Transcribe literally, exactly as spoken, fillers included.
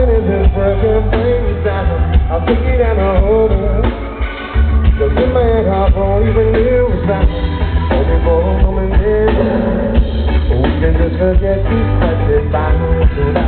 When is this broken things down? I'll take you down the road. Just in my head, I won't even knew was that. Only for a moment, we can just forget these questions by